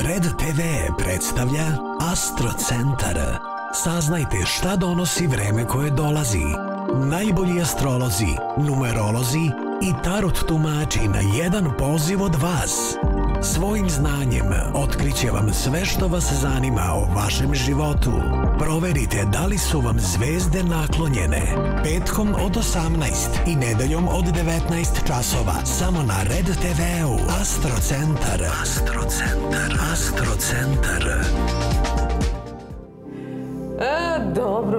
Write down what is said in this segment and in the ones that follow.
Red TV predstavlja Astro Centar. Saznajte šta donosi vreme koje dolazi. Najbolji astrolozi, numerolozi i tarot tumači na jedan poziv od vas. Svojim znanjem otkriće vam sve što vas zanima o vašem životu. Proverite da li su vam zvezde naklonjene. Petkom od 18 i nedeljom od 19 časova samo na Red TV-u. Astro Centar. Astro Centar. Astro Centar. Dobro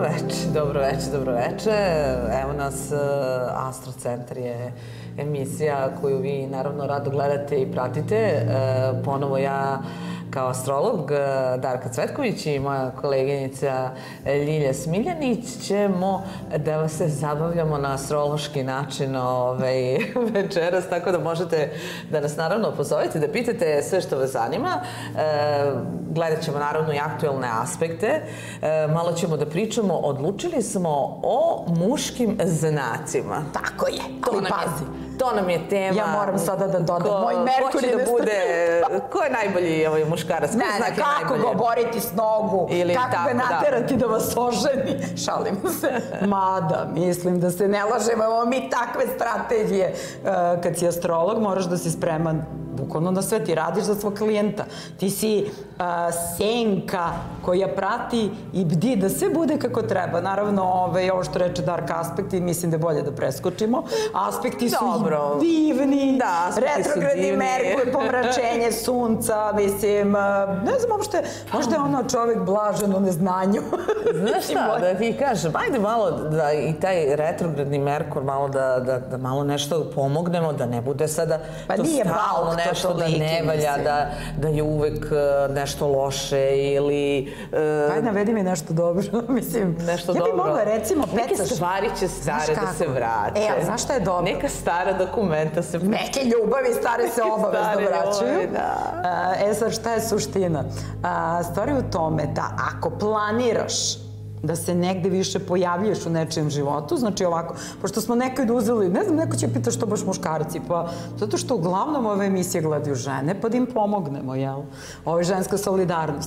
veče. Evo nas, Astro Centar je emisija koju vi naravno rado gledate i pratite. Ponovo ja kao astrolog Darka Cvetković i moja koleginica Ljilja Smiljanić ćemo da vas se zabavljamo na astrološki način večeras, tako da možete da nas naravno pozovete, da pitate sve što vas zanima. Gledat ćemo naravno i aktuelne aspekte. Malo ćemo da pričamo, odlučili smo o muškim znacima. Tako je, ali pazi. To nam je tema. Ja moram sada da dodam. Moj Merkur je ko je najbolji muškarac? Kako ga oboriti s nogu? Kako ga naterati da vas oženi? Šalim se. Mada, mislim da se ne lažemo. Imamo mi takve strategije. Kad si astrolog, moraš da si spreman bukvalno na sve. Ti radiš za svog klijenta. Ti si senka koja prati i bdi da sve bude kako treba. Naravno, ovo što reče Darka, aspekti, mislim da je bolje da preskočimo. Aspekti su divni, retrogradni Merkur, pomračenje sunca, mislim, ne znam uopšte, možda je ono čovek blažen u neznanju. Znaš šta, da ti kažem, ajde malo da i taj retrogradni Merkur, malo da malo nešto pomognemo, da ne bude sada to stalno nešto da ne valja, da je uvek nešto loše ili... Ajde, navedi mi nešto dobro, mislim. Nešto dobro. Ja bih mogla, recimo, neke stvari će stare da se vrate. Znaš šta je dobro? Neka stara dokumenta se... Neke ljubavi stare se obavezno vraćaju. Sad, šta je suština? Stvar je u tome da ako planiraš da se negde više pojavljuješ u nečijem životu, znači ovako, pošto smo nekad uzeli, ne znam, neko će pita što baš muškarci, pa zato što uglavnom ove emisije gledaju žene, pa da im pomognemo, jel? Ovo je ženska solidarnost.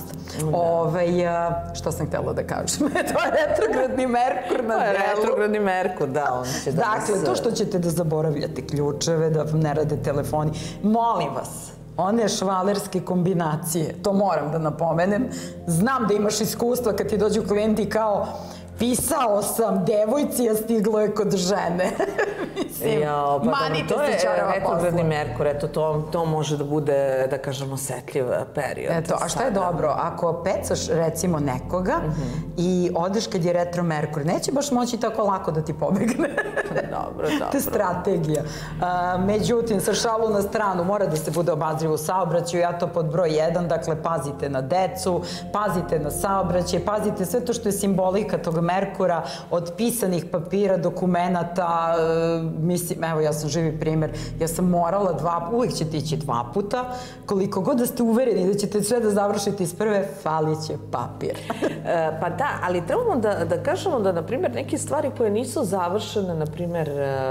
Što sam htjela da kažem? To je retrogradni Merkur na delu. Retrogradni Merkur, da, on će da nas... Dakle, to što ćete da zaboravljate ključeve, da vam ne rade telefoni, molim vas, one švalerske kombinacije, to moram da napomenem. Znam da imaš iskustva kad ti dođu klijenti kao pisao sam devojci, a stiglo je kod žene. Mislim, manite se čarava posla. Retrogradni Merkur, eto, to može da bude, da kažem, osetljiv period. Eto, a šta je dobro? Ako pecaš, recimo, nekoga i odeš kad je retro Merkur, neće baš moći tako lako da ti pobegne. Dobro. To je strategija. Međutim, sa šalu na stranu, mora da se bude obazriv u saobraćaju, ja to pod broj 1, dakle, pazite na decu, pazite na saobraćaj, pazite sve to što je simbolika tog Merkura, od pisanih papira, dokumenata, mislim, evo, ja sam živi primjer, ja sam morala uvijek ćete ići 2 puta, koliko god da ste uvereni da ćete sve da završite iz prve, falit će papir. Pa da, ali trebamo da kažemo da, na primjer, neke stvari koje nisu završene, na primjer,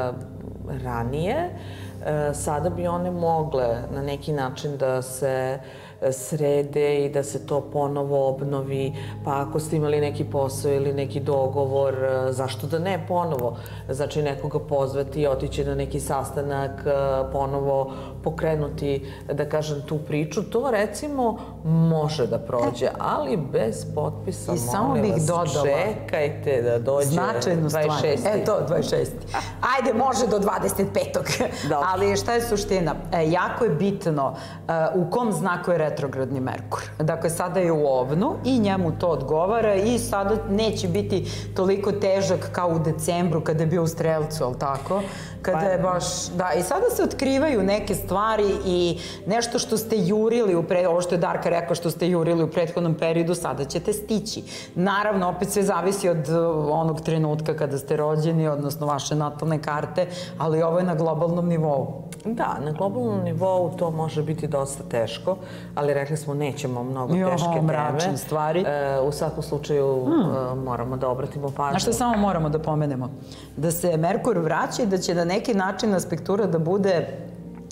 ranije, sada bi one mogle na neki način da se srede i da se to ponovo obnovi, pa ako ste imali neki posao ili neki dogovor, zašto da ne ponovo? Znači nekoga pozvati i otići na neki sastanak, ponovo pokrenuti, da kažem, tu priču, to recimo može da prođe, ali bez potpisa, molim vas, čekajte da dođe 26. Eto, 26. Ajde, može do 25. Ali šta je suština? Jako je bitno u kom znaku je retrogradni Merkur. Dakle, sada je u Ovnu i njemu to odgovara i sada neće biti toliko težak kao u decembru kada je bio u Strelcu, ali tako? Kada je baš, da, i sada se otkrivaju neke stvari i nešto što ste jurili, ovo što je Darka rekao što ste jurili u prethodnom periodu, sada ćete stići. Naravno, opet sve zavisi od onog trenutka kada ste rođeni, odnosno vaše natalne karte, ali ovo je na globalnom nivou. Da, na globalnom nivou to može biti dosta teško, ali rekli smo nećemo mnogo teške teme. Mračne stvari. U svakom slučaju moramo da obratimo pažnju. Znaš što samo moramo da pomenemo? Da se Merkur vraća i da će na neki način aspektura da bude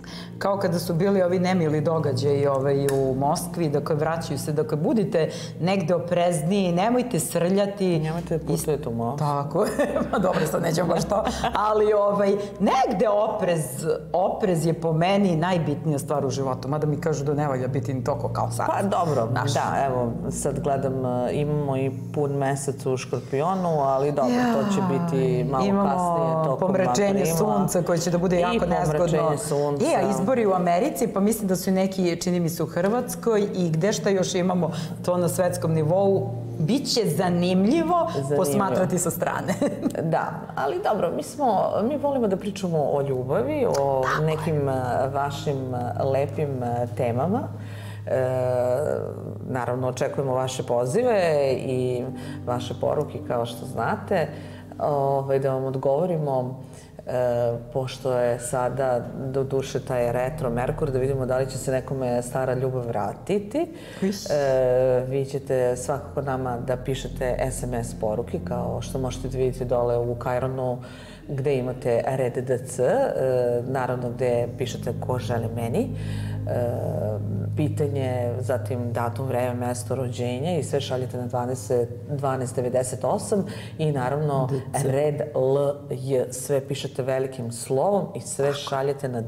kao kada su bili ovi nemili događaji u Moskvi, dakle, vraćaju se, dakle, budite negde oprezniji, nemojte srljati. Nemojte da putujete u Moskvu. Tako, dobro, sad nećemo baš to, ali negde oprez je po meni najbitnija stvar u životu, mada mi kažu da ne valja biti ni toliko kao sad. Pa dobro, da, evo, sad gledam, imamo i pun mesec u Škorpionu, ali dobro, to će biti malo kasnije tokom pomračenje sunca koje će da bude jako nezgodno. I pomračenje sunca. A izbori u Americi, pa mislim da su neki, čini mi se, u Hrvatskoj i gde šta još imamo to na svetskom nivou, biće zanimljivo posmatrati sa strane. Da, ali dobro, mi volimo da pričamo o ljubavi, o nekim vašim lepim temama. Naravno, očekujemo vaše pozive i vaše poruke, kao što znate, da vam odgovorimo, pošto je sada do duše taj retro Merkur, da vidimo da li će se nekome stara ljubav vratiti. Vi ćete svakako nama da pišete SMS poruke, kao što možete da vidite dole u Kajronu, gde imate red DC, naravno gde pišete ko želi meni, pitanje, zatim datum, vreme, mesto rođenja i sve šaljete na 1298 i naravno red LJ, sve pišete velikim slovom i sve šaljete na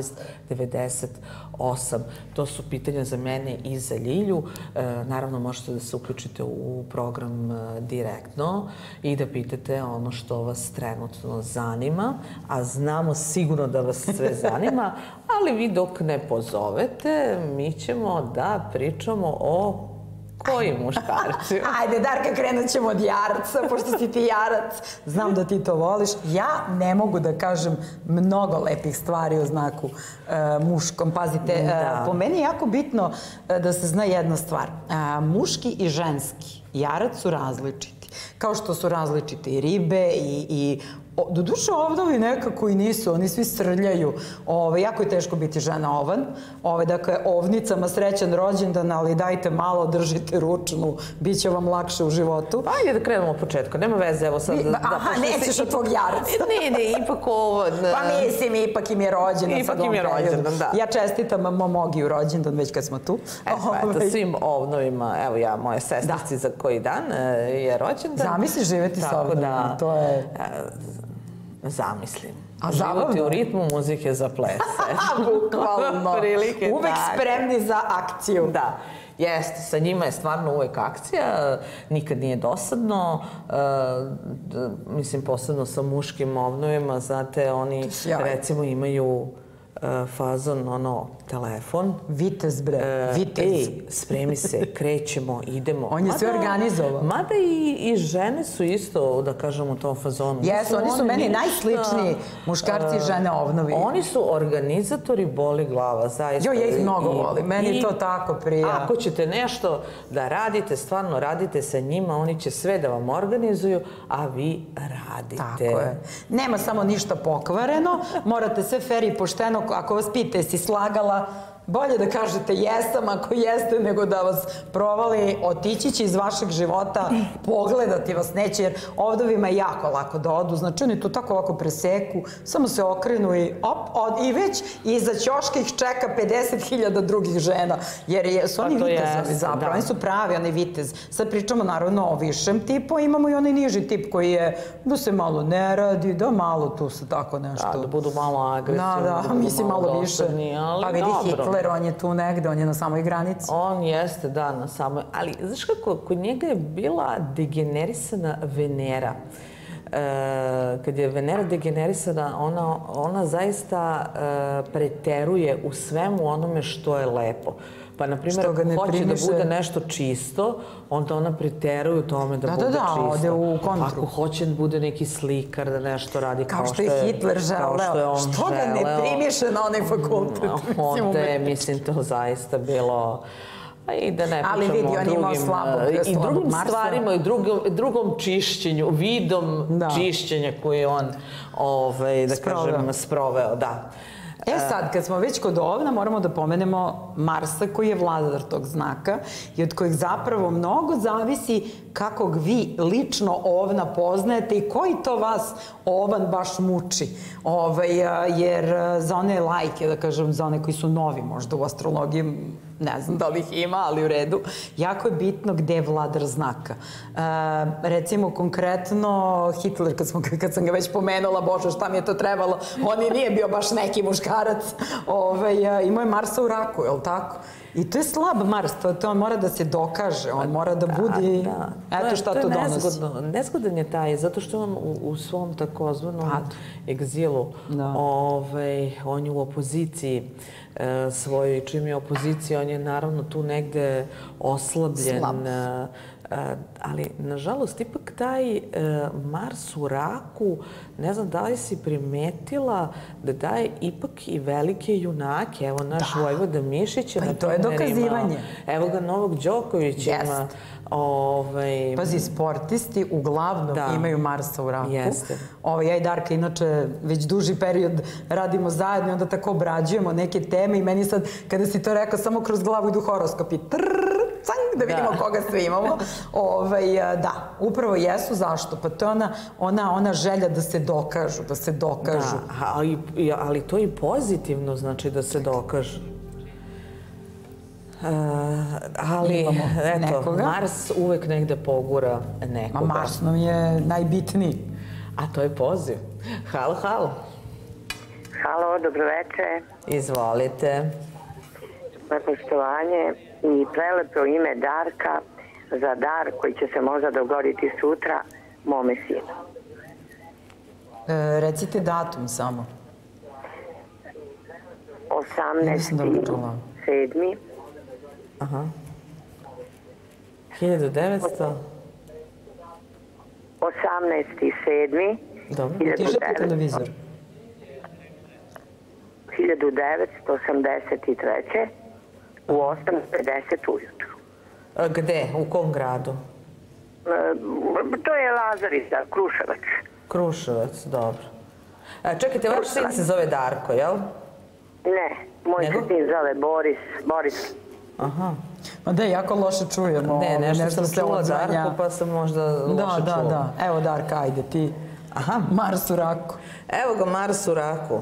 1298. To su pitanja za mene i za Ljilju. Naravno, možete da se uključite u program direktno i da pitate ono što vas trenutno zanima, a znamo sigurno da vas sve zanima, ali vi dok ne pozovete, mi ćemo da pričamo o koji muškarci? Ajde, Darka, krenut ćemo od Jarca, pošto si ti Jarac. Znam da ti to voliš. Ja ne mogu da kažem mnogo lepih stvari o znaku muškom. Pazite, po meni je jako bitno da se zna jedna stvar. Muški i ženski Jarac su različiti. Kao što su različite i ribe i doduše ovdovi nekako i nisu, oni svi srljaju. Jako je teško biti žena ovan. Dakle, ovnicama srećan rođendan, ali dajte malo, držite ručnu, bit će vam lakše u životu. Pa ajde da krenemo od početka, nema veze, evo sad... Aha, nećeš od tvog Jarca. Ne, ipak ovo... Pa mislim, ipak im je rođendan. Ipak im je rođendan, da. Ja čestitam mom Ogiju rođendan, već kad smo tu. Eto, svim ovnovima, evo ja, moje sestrici za koji dan je rođendan. Zamisli živeti s ovnovima, to je... Zamislim. Život je u ritmu muzike za plese. Bukvalno. Uvek spremni za akciju. Da. Jeste, sa njima je stvarno uvek akcija, nikad nije dosadno, mislim posebno sa muškim ovnovima, znate, oni recimo imaju fazon, telefon. Vitez, bre, vitez. Ej, spremi se, krećemo, idemo. On je sve organizovao. Mada i žene su isto, da kažem, u tom fazonu. Jesu, oni su meni najsličniji muškarci i žene ovnovi. Oni su organizatori, boli glava, zaista. Ja ih mnogo volim, meni to tako prija. Ako ćete nešto da radite, stvarno radite sa njima, oni će sve da vam organizuju, a vi radite. Tako je. Nema samo ništa pokvareno, morate sve fer i pošteno, ako vas pita jesi slagala, bolje da kažete jesam, ako jeste, nego da vas provali, otići će iz vašeg života, pogledati vas neće, jer ovdovima je jako lako da odu, znači oni to tako ovako preseku, samo se okrenu i i već iza ćoška ih čeka 50.000 drugih žena, jer su oni vitezovi zapravo, oni su pravi, oni vitez. Sad pričamo naravno o višem tipu, imamo i onaj niži tip koji je da se malo ne radi, da malo tu se tako nešto... Da budu malo agresivni, da mislim malo više. Pa vidi Hitler, on je tu negde, on je na samoj granici. On jeste, da, na samoj... Ali, znaš kako, kod njega je bila degenerisana Venera. Kad je Venera degenerisana, ona zaista preteruje u svemu onome što je lepo. Pa, na primjer, ako hoće da bude nešto čisto, onda ona preteruje u tome da bude čisto. Da, ode u kontru. Ako hoće da bude neki slikar, da nešto radi kao što je Hitler želeo. Što ga ne primiše na onaj fakultet? Onda je, mislim, to zaista bilo... I da ne pričamo o drugim stvarima i drugom čišćenju, vidom čišćenja koji je on, da kažem, sproveo, da. Sad, kad smo već kod ovna, moramo da pomenemo Marsa koji je vladar tog znaka i od kojeg zapravo mnogo zavisi kako vi lično ovna poznajete i koji to vas ovan baš muči. Jer za one lajke, da kažem, za one koji su novi možda u astrologiji, ne znam da li ih ima, ali u redu, jako je bitno gde je vladar znaka. Recimo, konkretno, Hitler, kad sam ga već pomenula, bože, šta mi je to trebalo, on i nije bio baš neki muškarac, imao je Marsa u raku, je li tako? I to je slab Mars, to on mora da se dokaže, on mora da bude... Eto šta to donosi. Nezgodan je taj, zato što on u svom takozvanom egzilu, on je u opoziciji svojoj, čim je opozicija, on je naravno tu negde oslabljen. Ali, nažalost, ipak taj Mars u raku, ne znam da li si primetila da daje ipak i velike junake. Evo naš Vojvoda Mišić je, pa i to je dokazivanje. Evo ga Novak Đoković ima. Pazi, sportisti uglavnom imaju Marsa u raku. Jeste. Ja i Darka, inače, već duži period radimo zajedno i onda tako obrađujemo neke teme i meni sad, kada si to rekao, samo kroz glavu idu horoskopi. Da vidimo koga sve imamo. Da, upravo jesu. Zašto? Pa to je ona želja da se dokažu, da se dokažu. Da, ali to i pozitivno znači da se dokažu. Ali, eto, Mars uvek negde pogura nekoga. Mars nam je najbitniji. A to je poziv. Halo, halo. Halo, dobroveče. Izvolite. Poštovanje i prelepo ime Darka za dar koji će se možda dogoditi sutra mome sinu. Recite datum samo. 18.7. Aha. 1900? 18.7. Dobro. Utišajte televizor. 1983. u 8:50 ujutru. Gde? U kom gradu? To je Lazarica, Kruševac. Kruševac, dobro. Čekajte, vaš sin se zove Darko, jel? Ne, moj se sin zove Boris. Aha. Ma da, jako loše čujemo. Ne, nešto sam čula Darko, pa sam možda loše čula. Da. Evo Darka, ajde ti. Aha. Mars u raku. Evo ga Mars u raku.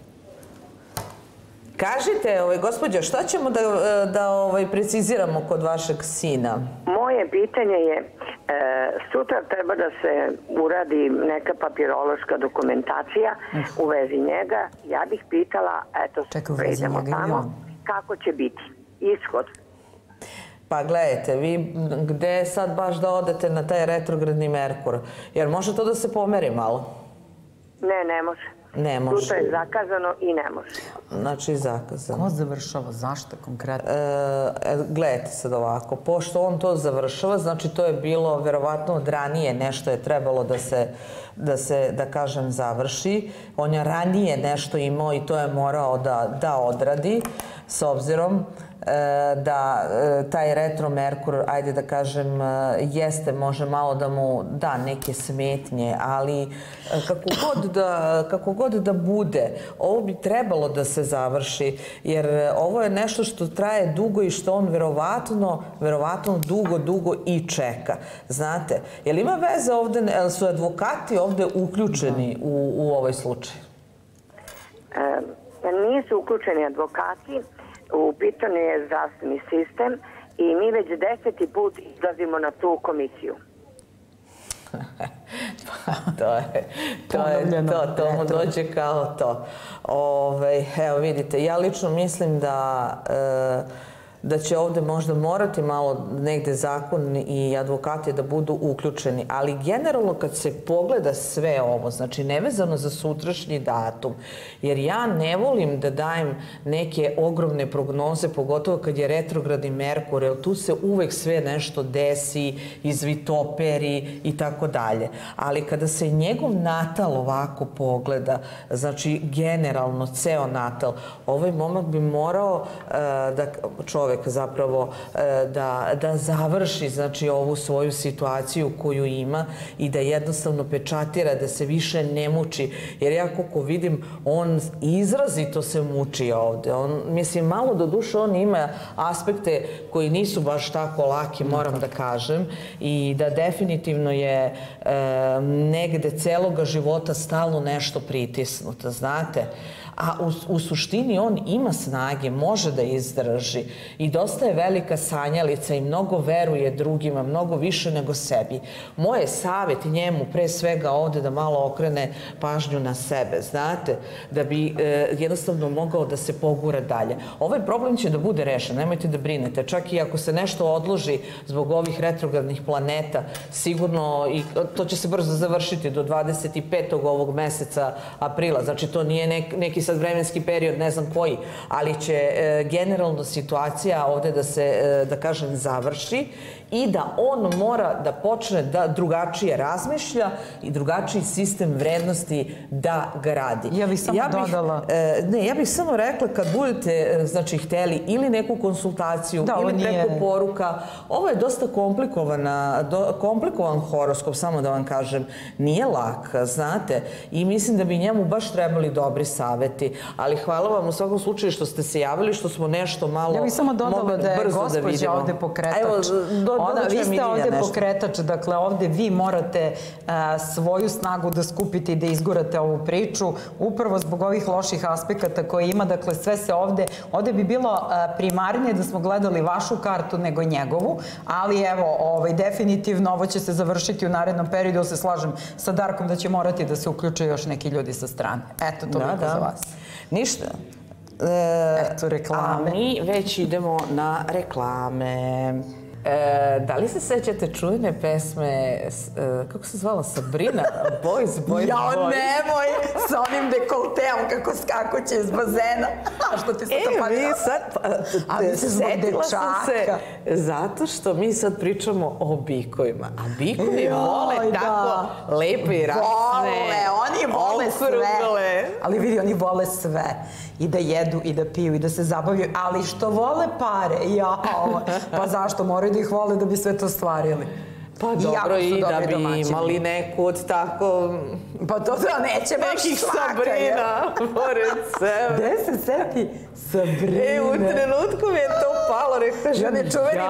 Kažite, gospođo, šta ćemo da preciziramo kod vašeg sina? Moje pitanje je, sutra treba da se uradi neka papirološka dokumentacija u vezi njega. Ja bih pitala, eto, prejdemo tamo, kako će biti ishod? Pa gledajte, vi gde sad baš da odete na taj retrogradni Merkur? Jer može to da se pomeri malo? Ne može. Ne može. Sutra je zakazano i ne može. Znači, zakazano. Ko završava? Zašto konkretno? Gledajte sad ovako. Pošto on to završava, znači to je bilo verovatno od ranije nešto je trebalo da kažem, završi. On je ranije nešto imao i to je morao da odradi, s obzirom da taj retro Merkur, ajde da kažem, može malo da mu da neke smetnje, ali kako god da bude, ovo bi trebalo da se završi, jer ovo je nešto što traje dugo i što on verovatno dugo i čeka. Znate, je li ima veze ovde, su advokati ovde uključeni u ovaj slučaj? Nisu uključeni advokati. U pitanju je zdravstveni sistem i mi već 10. put izlazimo na tu komisiju. To mu dođe kao to. Evo vidite, ja lično mislim da će ovde možda morati malo negde zakon i advokati da budu uključeni, ali generalno kad se pogleda sve ovo, znači nevezano za sutrašnji datum, jer ja ne volim da dajem neke ogromne prognoze, pogotovo kad je retrogradni Merkur, jer tu se uvek sve nešto desi, izvitoperi i tako dalje. Ali kada se njegov natal ovako pogleda, znači generalno ceo natal, ovaj momak bi morao da, čovek, čovek zapravo da završi znači ovu svoju situaciju koju ima i da jednostavno pečatira, da se više ne muči. Jer ja koliko vidim, on izrazito se muči ovde. Mislim, malo do duše on ima aspekte koji nisu baš tako laki, moram da kažem, i da definitivno je negde celoga života stalno nešto pritisnuto, znate. A u suštini on ima snage, može da izdrži i dosta je velika sanjalica i mnogo veruje drugima, mnogo više nego sebi. Moj je savjet njemu pre svega ovde da malo okrene pažnju na sebe, znate, da bi jednostavno mogao da se pogura dalje. Ovaj problem će da bude rešen, nemojte da brinete, čak i ako se nešto odloži zbog ovih retrogradnih planeta, sigurno i to će se brzo završiti do 25. ovog meseca aprila, znači to nije neki sad vremenski period, ne znam koji, ali će generalno situacija ovde da se, da kažem, završi i da on mora da počne da drugačije razmišlja i drugačiji sistem vrednosti da gradi. Ja bih samo dodala... Ne, ja bih samo rekla kad budete, znači, hteli ili neku konsultaciju ili preko poruka, ovo je dosta komplikovan horoskop, samo da vam kažem, nije lak, znate, i mislim da bi njemu baš trebali dobri saveti, ali hvala vam u svakom slučaju što ste se javili, što smo nešto malo ja bih samo dodala da je gospođa ovde pokretač. Vi ste ovde pokretač, dakle ovde vi morate svoju snagu da skupite i da izgurate ovu priču, upravo zbog ovih loših aspekata koje ima, dakle sve se ovde bi bilo primarnije da smo gledali vašu kartu nego njegovu, ali evo, definitivno ovo će se završiti u narednom periodu, se slažem sa Darkom da će morati da se uključe još neki ljudi sa strane. Eto, to bih za vas. Ništa. Eto, reklame. A mi već idemo na reklame. Da li se sećate čujne pesme, kako se zvala, Sabrina? Boys. Jao, nemoj! Sa onim dekolteom kako skakuće iz bazena. A što ti se to padilo? Setila sam se zato što mi sad pričamo o bikovima. A bikovi vole tako lepe i rasne. Oni vole sve. Ali vidi, oni vole sve. I da jedu, i da piju, i da se zabavljaju. Ali što vole pare, pa zašto? Moraju da ih vole da bi sve to stvarili. Pa dobro, i da bi imali neku od tako... Pa to neće baš nekih Sabrina pored sebe. Gde se seti Sabrina? U trenutku mi je to palo, rekao, ja ne čuveni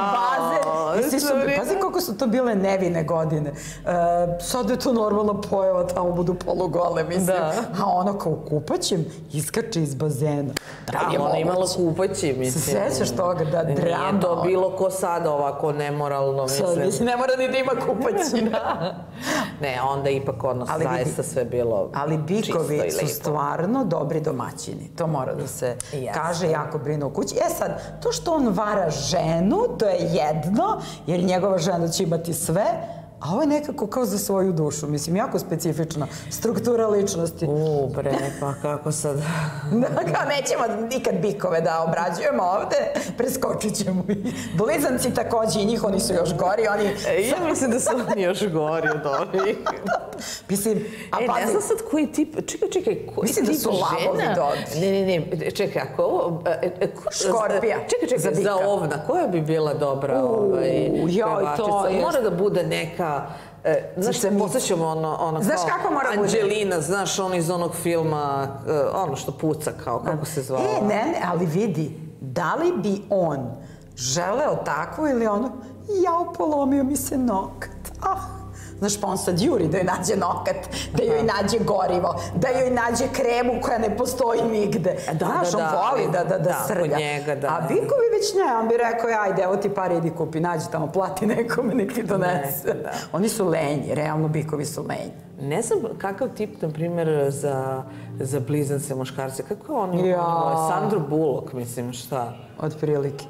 bazen. Pazi koliko su to bile nevine godine. Sad je to normalna pojava, tamo budu polugole, mislim. A ono kao kupaćem iskače iz bazena. Da, ona imala kupaći, mislim. Se sećaš toga, da drama. Nije to bilo ko sada ovako nemoralno, mislim. Ne mora ni da ima kupaćina. Ne, onda ipak ono zaista sve bilo čisto i lepo. Ali bikovi su stvarno dobri domaćini. To mora da se kaže, jako brinu o kući. Sad, to što on vara ženu, to je jedno, jer njegova žena će imati sve, a ovo je nekako kao za svoju dušu. Mislim, jako specifična struktura ličnosti. Bre, pa kako sad... Kao nećemo nikad bikove da obrađujemo ovde, preskočit ćemo i blizanci takođe i njih, oni su još gori. Ja mislim da su oni još gori od ovih. Mislim, a pazi... Ne znam sad koji tip... Čekaj, koji tip žena... Mislim da su lavovi dobri. Ne, čekaj, ako ovo... Škorpija. Čekaj, za ovna, koja bi bila dobra pevačica? Mora da bude neka... Znaš, posjećamo ono kao Anđelina, znaš, ono iz onog filma, ono što puca kao, kako se zvala. Ne, ali vidi, da li bi on želeo takvo ili ono, jao, polomio mi se nokat, Znaš, pa on sad juri da joj nađe nokat, da joj nađe gorivo, da joj nađe kremu koja ne postoji nigde. Znaš, on voli da srlja. A bikovi već ne, on bi rekao, ajde, evo ti pare, idi kupi, nađi tamo, plati nekome, nek ti donese. Oni su lenji, realno bikovi su lenji. Ne znam kakav tip, na primjer, za blizance muškarce. Kako je on? Sandru Bullock, mislim, šta? Otprilike.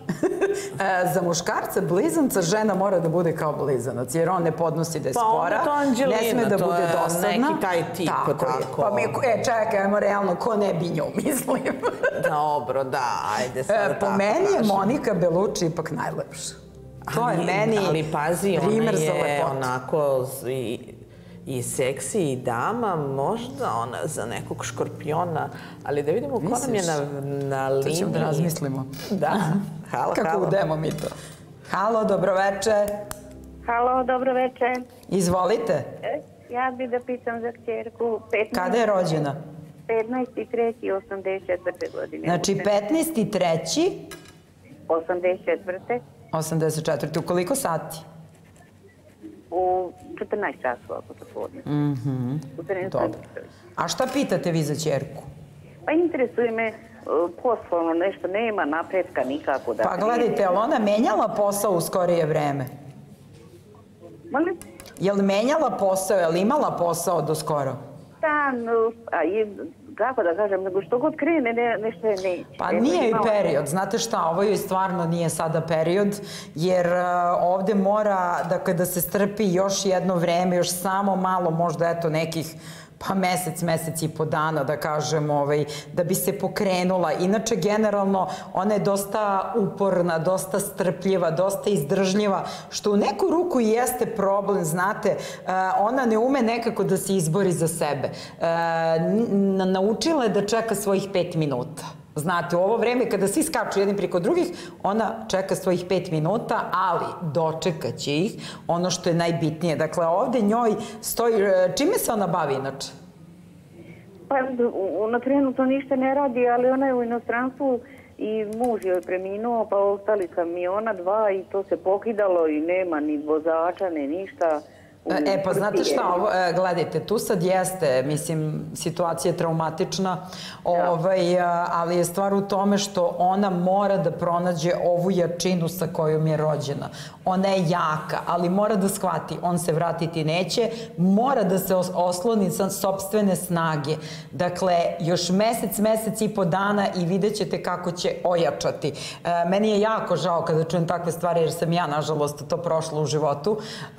Za muškarca blizanca žena mora da bude kao blizanac, jer on ne podnosi da je spora. Pa onda to Anđelina, ne sme da bude dosadna. Neki taj tip. Tako. Pa mi, čekaj, ajmo realno, ko ne bi nju, mislim. Dobro, da, ajde sad tako. Po meni je Monika Bellucci ipak najlepša. To je meni primer za lepotu. Ali pazi, ona je onako i seksi i dama, možda ona za nekog škorpiona, ali da vidimo ko nam je na liniji. To ćemo da razmislimo. Da, halo. Kako udemo mi to? Halo, dobroveče. Halo, dobroveče. Izvolite. Ja bih da pitam za kćerku. Kada je rođena? 15.3.84. godine. Znači 15.3. 84. 84. U koliko sati? U 14 časova popodne. Dobro. A šta pitate vi za ćerku? Pa interesuje me poslovno nešto, nema napretka nikako. Pa gledajte, je li ona menjala posao u skorije vreme? Molim? Je li menjala posao, je li imala posao do skoro? Da, kako da kažem, nego što god krene, nešto je neće. Pa nije i period, znate šta, ovo joj stvarno nije sada period, jer ovde mora da se strpi još jedno vreme, još samo malo, možda eto nekih pa mesec i po dana, da kažem, da bi se pokrenula. Inače, generalno, ona je dosta uporna, dosta strpljiva, dosta izdržljiva, što u neku ruku i jeste problem, znate, ona ne ume nekako da se izbori za sebe. Naučila je da čeka svojih 5 minuta. Znate, u ovo vreme kada svi skaču jedni preko drugih, ona čeka svojih 5 minuta, ali dočekat će ih, ono što je najbitnije. Dakle, ovde njoj stoji... Čime se ona bavi inače? Pa, ona trenutno ništa ne radi, ali ona je u inostranstvu i muž joj preminuo, pa ostali kamiona 2 i to se pokidalo i nema ni vozača, ni ništa. Pa znate šta, gledajte, tu sad jeste, mislim, situacija je traumatična, ali je stvar u tome što ona mora da pronađe ovu jačinu sa kojom je rođena. Ona je jaka, ali mora da shvati, on se vratiti neće, mora da se osloni sa sopstvene snage. Dakle, još mesec i po dana i vidjet ćete kako će ojačati. Meni je jako žao kada čujem takve stvari, jer sam ja, nažalost, to prošla u životu,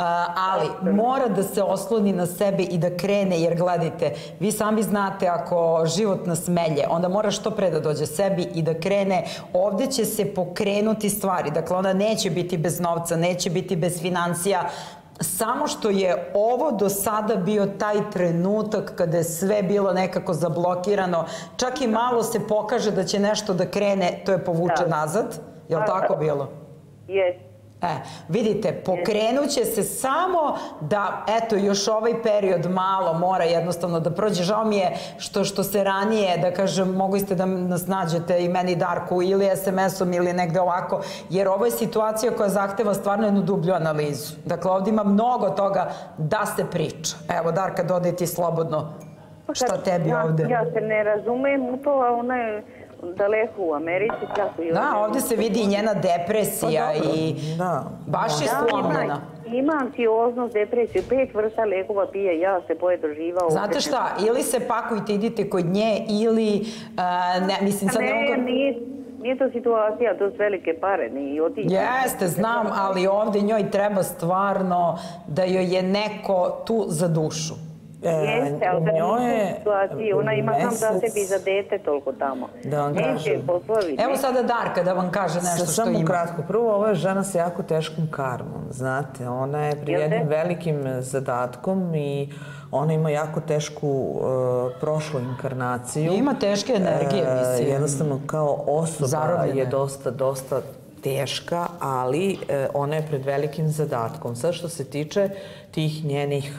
ali mora da se osloni na sebe i da krene, jer gledajte, vi sami znate ako život nas melje, onda mora što pre da dođe sebi i da krene. Ovde će se pokrenuti stvari, dakle ona neće biti bez novca, neće biti bez financija, samo što je ovo do sada bio taj trenutak kada je sve bilo nekako zablokirano, čak i malo se pokaže da će nešto da krene, to je povuče nazad, je li tako bilo? Jeste. Vidite, pokrenut će se samo da, eto, još ovaj period malo mora jednostavno da prođe. Žao mi je što se ranije, da kažem, mogli ste da nas nađete i meni Darku ili SMS-om ili negde ovako, jer ovo je situacija koja zahteva stvarno jednu dublju analizu. Dakle, ovde ima mnogo toga da se priča. Evo, Darka, dodaj ti slobodno šta tebi ovde. Ja se ne razumem u to, a ona je daleko u Americi. Da, ovde se vidi i njena depresija i baš je slomljena. Ima anksioznost, depresiju, 5 vrsta lekova pije, ja se pojedrživao. Znate šta, ili se pakujte, idite kod nje, ili, mislim sad ne mogu... Nije to situacija, to su velike pare. Jeste, znam, ali ovde njoj treba stvarno da joj je neko tu za dušu. Jeste, ali da nije situaciji, ona ima sam za sebi i za dete toliko tamo. Da vam kažem. Evo sada Darka da vam kaže nešto što ima. Samo kratko. Prvo, ova je žena sa jako teškom karmom, znate. Ona je pri jednim velikim zadatkom i ona ima jako tešku prošlu inkarnaciju. Ima teške energije, mislim. Jednostavno, kao osoba je dosta teška, ali ona je pred velikim zadatkom. Sad što se tiče tih njenih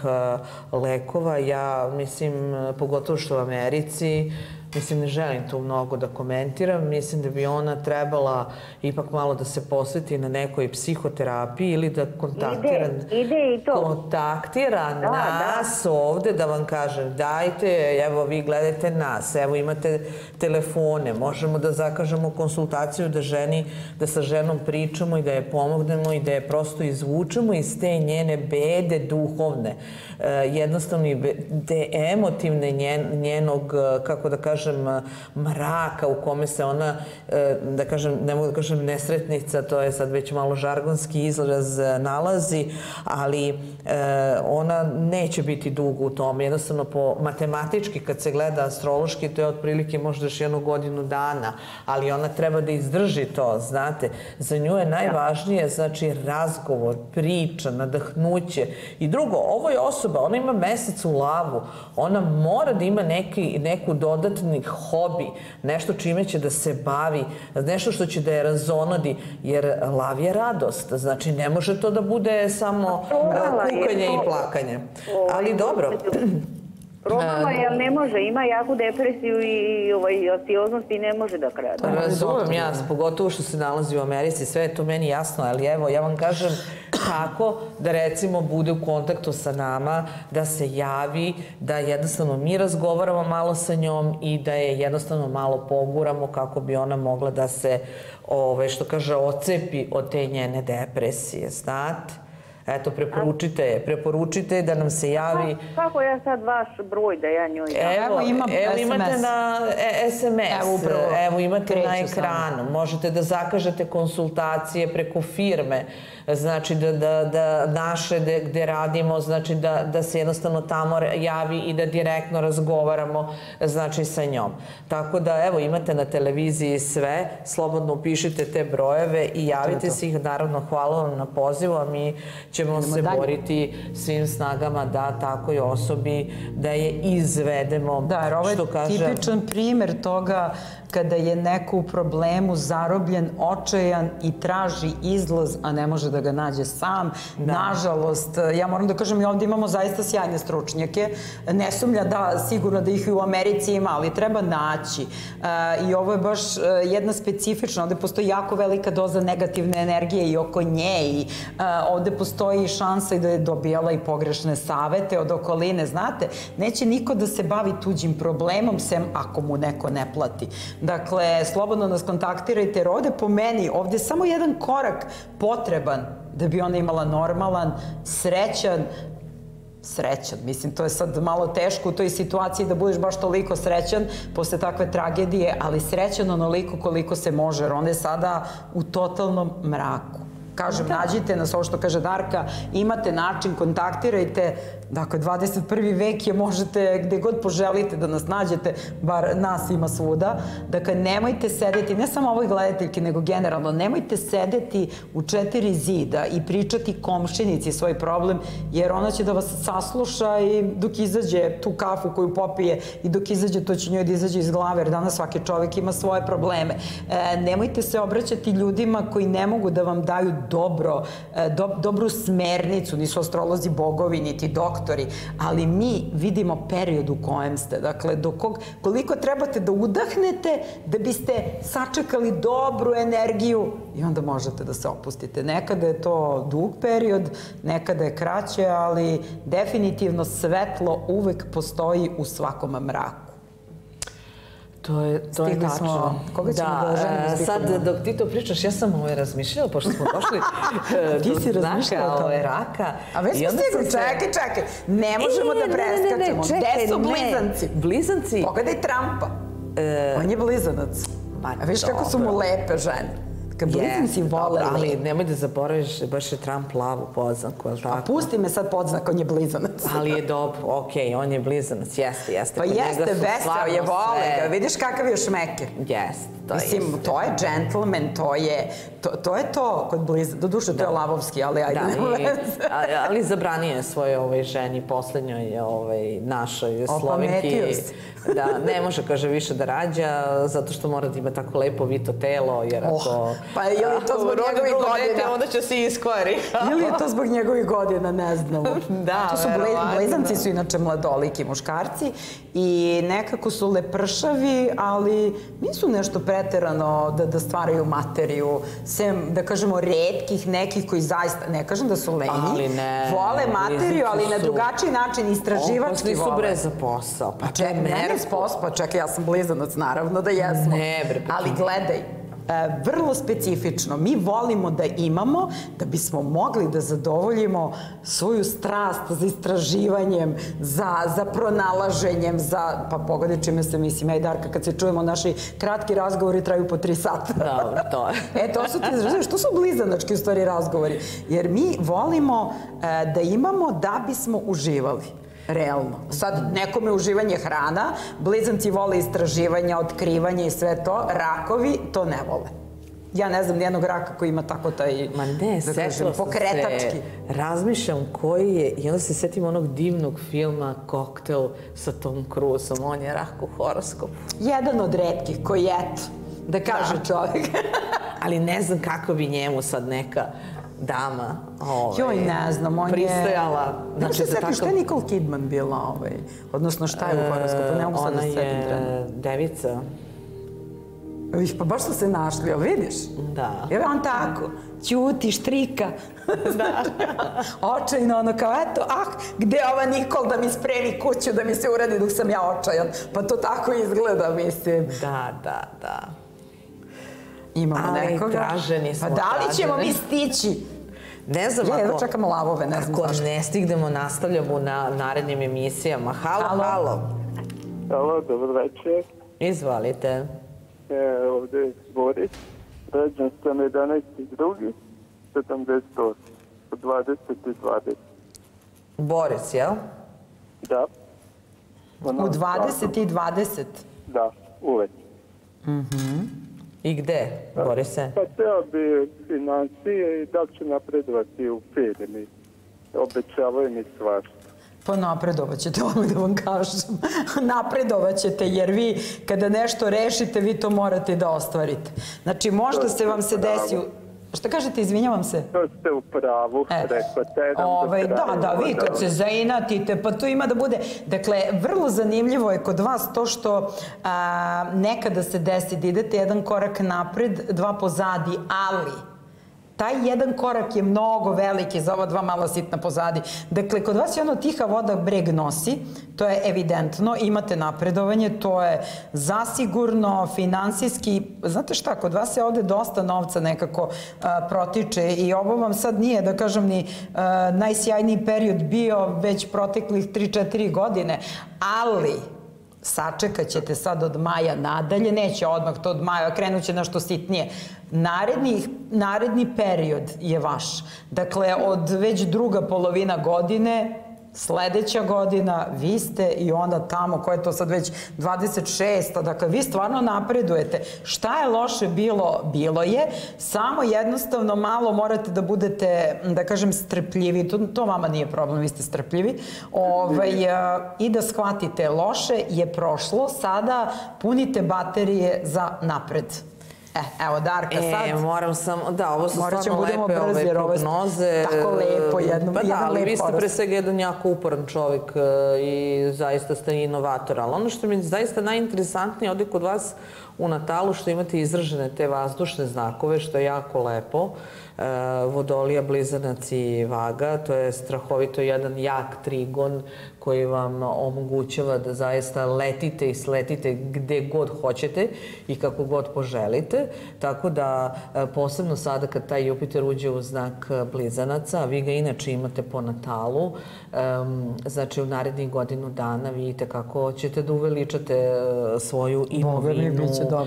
lekova, ja mislim, pogotovo što u Americi, mislim, ne želim tu mnogo da komentiram, mislim da bi ona trebala ipak malo da se posveti na nekoj psihoterapiji ili da kontaktira nas ovde, da vam kažem, dajte, evo vi gledajte nas, evo imate telefone, možemo da zakažemo konsultaciju da sa ženom pričamo i da je pomognemo i da je prosto izvučemo iz te njene bede duhovne, jednostavno i te emotivne njenog, kako da kažem, kažem, mraka u kome se ona, da kažem, ne mogu da kažem nesretnica, to je sad već malo žargonski izraz, nalazi, ali ona neće biti dugo u tome. Jednostavno, matematički, kad se gleda astrološki, to je otprilike možda još 1 godinu dana, ali ona treba da izdrži to, znate. Za nju je najvažnije, znači, razgovor, priča, nadahnuće. I drugo, ovo je osoba, ona ima mesec u lavu, ona mora da ima neku dodatni hobi, nešto čime će da se bavi, nešto što će da je razonodi, jer lav je radost, znači ne može to da bude samo kukanje i plakanje. Ali dobro. Probala je, ali ne može, ima jaku depresiju i anksioznost i ne može da krade. Razumem ja, pogotovo što se nalazi u Americi, sve je to meni jasno, ali evo, ja vam kažem kako da recimo bude u kontaktu sa nama, da se javi, da jednostavno mi razgovaramo malo sa njom i da je jednostavno malo poguramo kako bi ona mogla da se, što kaže, ocepi od te njene depresije, znate? Eto, preporučite da nam se javi. Kako ja sad vaš broj da ja njoj dam? Evo, imate na SMS, evo imate na ekranu. Možete da zakažete konsultacije preko firme, znači da naše gde radimo, znači da se jednostavno tamo javi i da direktno razgovaramo, znači sa njom. Tako da, evo, imate na televiziji sve, slobodno upišite te brojeve i javite se ih. Naravno, hvala vam na pozivu, a mi ćemo se boriti svim snagama da takoj osobi, da je izvedemo. Da, jer ovo je tipičan primer toga kada je neko u problemu, zarobljen, očajan i traži izlaz, a ne može da ga nađe sam. Nažalost, ja moram da kažem, i ovdje imamo zaista sjajne stručnjake. Ne sumnja da sigurno da ih i u Americi ima, ali treba naći. I ovo je baš jedna specifična, ovdje postoji jako velika doza negativne energije i oko nje i ovdje postoji šansa i da je dobijala i pogrešne savete od okoline. Znate, neće niko da se bavi tuđim problemom, sem ako mu neko ne plati. Dakle, slobodno nas kontaktirajte, jer ovde po meni, ovde je samo jedan korak potreban da bi ona imala normalan, srećan, mislim, to je sad malo teško u toj situaciji da budeš baš toliko srećan posle takve tragedije, ali srećan onoliko koliko se može, jer ona je sada u totalnom mraku. Kažem, nađite nas, ovo što kaže Darka, imate način, kontaktirajte. Dakle, 21. vek je, možete gde god poželite da nas nađete, bar nas ima svuda. Dakle, nemojte sedeti, ne samo ovoj gledateljki, nego generalno, nemojte sedeti u 4 zida i pričati komšinici svoj problem, jer ona će da vas sasluša i dok izađe tu kafu koju popije i dok izađe, to će njoj da izađe iz glave, jer danas svaki čovek ima svoje probleme. Nemojte se obraćati ljudima koji ne mogu da vam daju dobru smernicu, nisu astrolozi bogovi, niti doktori, ali mi vidimo period u kojem ste. Dakle, koliko trebate da udahnete da biste sačekali dobru energiju i onda možete da se opustite. Nekada je to dug period, nekada je kraće, ali definitivno svetlo uvek postoji u svakom mraku. To je tačno. Koga ćemo da ženimo? Sad, dok ti to pričaš, ja sam razmišljala, pošto smo došli do znaka raka. A već smo stigli, čekaj. Ne možemo da preskačemo. Gde su blizanci? Blizanci? Pogledaj Trumpa. On je blizanac. A viš kako su mu lepe žene. Kad blizanci vole lepe. Ali nemoj da zaboraviš, baš je Trump lavu podznaku. A pusti me sad podznak, on je blizanac. Ali je dobro, okej, on je blizanac, jeste. Pa jeste, veseo je, vole ga. Vidiš kakav je šmeker. Jeste. Mislim, to je džentlmen, to je to kod blizanaca. Doduše, to je lavovski, ali ajde nema veze. Ali zabranio je svojoj ženi, poslednjoj našoj Slovenki. Opametio se. Da, ne može, kaže, više da rađa, zato što mora da ima tako lepo vito telo, jer ako... Pa je li to zbog njegovih godina? Onda će se iskvari. Ili je to zbog njegovih godina, ne znamo. Da, verovatno. Blizanci su inače mladoliki muškarci i nekako su lepršavi, ali nisu nešto preterano da stvaraju materiju, sem, da kažemo, retkih nekih koji zaista, ne kažem da su lenji, vole materiju, ali na drugačiji način, istraživački vole. Opasni su bre za posao. Pa čekaj, ja sam blizanac, naravno da jesmo. Ne bre. Ali gledaj, vrlo specifično. Mi volimo da imamo da bismo mogli da zadovoljimo svoju strast za istraživanjem, za pronalaženjem, pa pogodi čime se mislim, ja i Darka, kad se čujemo, naši kratki razgovori traju po 3 sata. Dobro, to je. To su ti, znaš, što su blizanački u stvari razgovori? Jer mi volimo da imamo da bismo uživali. Realno. Sad, nekome uživanje hrana, blizanci vole istraživanja, otkrivanja i sve to, rakovi to ne vole. Ja ne znam nijednog raka koji ima tako taj, da kažem, pokretački. Razmišljam koji je, i onda se setim onog divnog filma Koktel sa Tom Cruisom, on je rak u horoskopu. Jedan od retkih koji, eto, da kaže čovjek. Ali ne znam kako bi njemu sad neka dama joj, ne znam, on je pristajala. Znači, se setiš, šta je Nicole Kidman bila, odnosno šta je u horoskopu, ne mogu sad da se setim trenutno. Ona je devica. Viš, pa baš su se našli, jel vidiš? Da. Evo on tako, ćuti, štrika. Da. Očajno, ono kao, eto, gde je ova Nikol da mi spremi kuću, da mi se uradi dok sam ja očajan. Pa to tako izgleda, mislim. Da. Imamo nekoga. Ali traženi smo. Pa da li ćemo mi stići? Ne znam, ako čekamo lavove, ne znam zašto. Ako ne stignemo, nastavljamo na narednim emisijama. Halo. Halo, dobro večer. Izvalite. Ovdje je Boris. Rađen sam 11.2. 78. 20 i 20. Boris, jel? Da. U 20 i 20? Da, uveć. I gde, Borise? Pa teo bi financije i da ću napredovati u firmi. Obećavaju mi svašta. Pa napredovat ćete, odmah da vam kažem. Napredovat ćete, jer vi kada nešto rešite, vi to morate da ostvarite. Znači, možda se vam se desi... Šta kažete, izvinjavam se? To ste u pravu, rekao. Da, vi kad se zainatite, pa to ima da bude... Dakle, vrlo zanimljivo je kod vas to što nekada se desi da idete jedan korak napred, 2 pozadi, ali... Taj jedan korak je mnogo veliki za ova 2 mala sitna pozadi. Dakle, kod vas je ono tiha voda breg nosi, to je evidentno, imate napredovanje, to je zasigurno, finansijski, znate šta, kod vas je ovde dosta novca nekako protiče i ovo vam sad nije, da kažem, ni najsjajniji period bio već proteklih 3-4 godine, ali... Sačekat ćete sad od maja nadalje, neće odmah to od maja, krenut će nešto sitnije. Naredni period je vaš. Dakle, od već druga polovina godine, sledeća godina, vi ste i onda tamo, koja je to sad već 26. Dakle, vi stvarno napredujete. Šta je loše bilo? Bilo je. Samo jednostavno malo morate da budete, da kažem, strpljivi. To vama nije problem, vi ste strpljivi. I da shvatite, loše je prošlo, sada punite baterije za napred. Evo, Darka, sad... Moram samo... Da, ovo su stvarno lepe prognoze. Tako lepo, jedan lep porast. Ali vi ste pre svega jedan jako uporan čovjek i zaista ste inovator. Ali ono što mi je zaista najinteresantnije ovdje kod vas u Natalu, što imate izražene te vazdušne znakove, što je jako lepo. Vodolija, Blizanac i Vaga, to je strahovito jedan jak trigon koji vam omogućava da zaista letite i sletite gde god hoćete i kako god poželite. Tako da, posebno sada kad taj Jupiter uđe u znak Blizanaca, a vi ga inače imate po Natalu, znači u narednih godinu dana vidite kako ćete da uveličate svoju imovinu,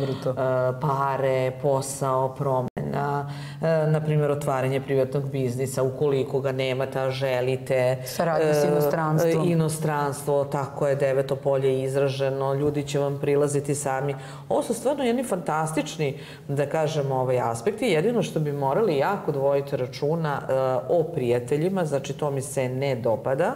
pare, posao, promena, na primjer otvaranje privatnog biznisa, ukoliko ga nemate, a želite. Saradnja s inostranstvom. Inostranstvo, tako je, 9. polje izraženo, ljudi će vam prilaziti sami. Ovo su stvarno jedni fantastični, da kažem, aspekti. Jedino što bi morali jako dvojiti računa o prijateljima, znači to mi se ne dopada.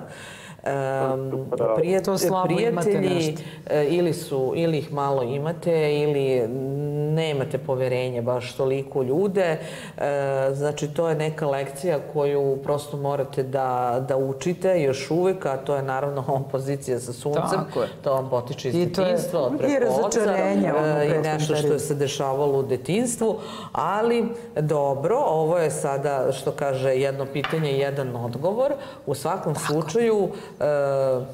Prijatelji ili ih malo imate ili nemate poverenje baš toliko u ljude. Znači to je neka lekcija koju prosto morate da učite još uvek, a to je naravno opozicija sa suncem. To vam potiče iz detinjstva, od preko oca i nešto što je se dešavalo u detinjstvu. Ali dobro, ovo je sada, što kaže, jedno pitanje i jedan odgovor. U svakom slučaju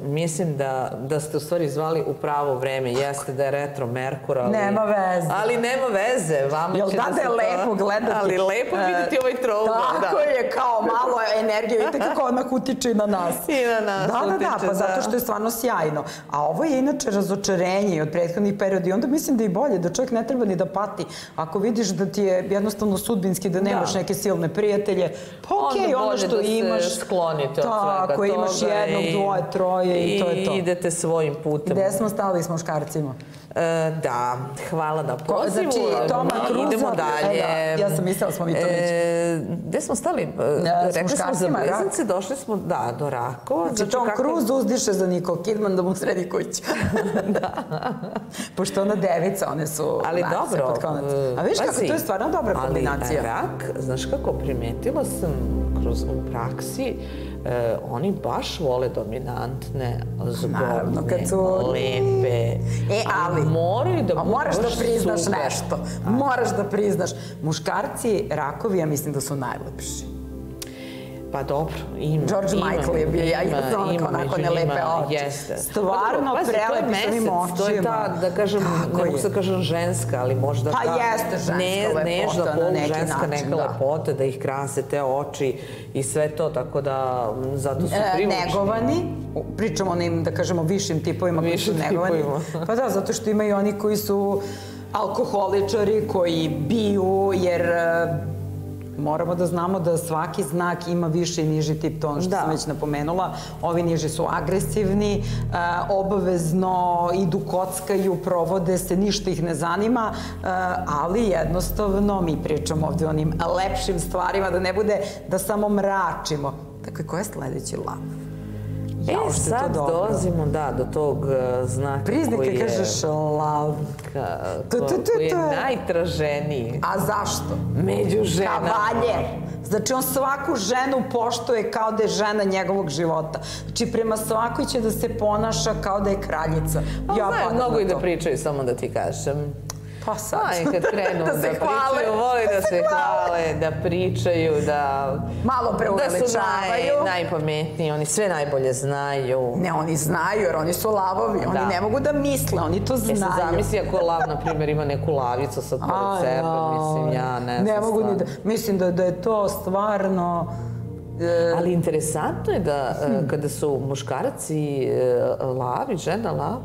mislim da ste u stvari zvali u pravo vreme. Jeste da je retro Merkura, nema veze. Ali ne nema veze. Jel da je lepo gledati? Ali lepo je vidjeti ovaj trougao. Tako je, kao malo energije. Vidite kako odmah utiče i na nas. I na nas utiče, da. Pa zato što je stvarno sjajno. A ovo je inače razočarenje od prethodnih perioda i onda mislim da je bolje, da čovjek ne treba ni da pati. Ako vidiš da ti je jednostavno sudbinski, da nemaš neke silne prijatelje, pa okej, ono što imaš. Onda bolje da se sklonite od svega toga. Tako, imaš jednog, dvoje, troje i to je to. I idete svojim putem. Gde smo stali s muškarcima? Da, hvala na pozivu. Znači, Toma Cruza... Idemo dalje. Ja sam mislila smo mi to već. Gde smo stali? Rekli smo za blizance, došli smo, do Rakova. Znači, Tom Cruise uzdiše za Nicole Kidman da mu sredi kuću. Da. Pošto ona devica, one su... Ali dobro. A viš kako, to je stvarno dobra kombinacija. Ali rak, znaš kako, primetila sam u praksi, oni baš vole dominantne, zgodne, lepe. Ali moraju da budu moraš da priznaš super. nešto. Moraš da priznaš. Muškarci, rakovi, ja mislim da su najlepši. Pa dobro, ima. George Michael je bio, ja onako ne lepe oči. Stvarno prelepi s ovim očima. To je ta, da kažem, ne mogu se kažem ženska, ali možda ta... Pa jeste ženska lepota na neki način, ženska neka lepota, da ih krase te oči i sve to, tako da zato su privučni. Negovani, pričamo o onim, da kažemo, višim tipovima koji su negovani. Pa da, zato što imaju oni koji su alkoholičari, koji biju, jer... Moramo da znamo da svaki znak ima viši i niži tip, to ono što sam već napomenula. Ovi niži su agresivni, obavezno idu, kockaju, provode se, ništa ih ne zanima, ali jednostavno mi pričamo ovde o onim lepšim stvarima, da ne bude da samo mračimo. Dakle, ko je sledeći lav? Sad dolazimo, do tog znaka koji je... Priznaj kad kažeš lav. Koji je najtraženiji. A zašto? Među ženama. Kavaljer. Znači, on svaku ženu poštuje kao da je žena njegovog života. Znači, prema svakoj će da se ponaša kao da je kraljica. Znaju mnogo i da pričaju, samo da ti kažem. Pa sad. Kad krenu da pričaju, vole da se hvale, da pričaju, da... Malo preuveličavaju. Da su najpametniji, oni sve najbolje znaju. Ne, oni znaju, jer oni su lavovi. Oni ne mogu da misle, oni to znaju. Sad zamisli ako lav, na primjer, ima neku lavicu sad pored sebe, mislim, ja ne znam. Ne mogu ni da... Mislim da je to stvarno... Ali interesantno je da kada su muškarci lavi, žena lav,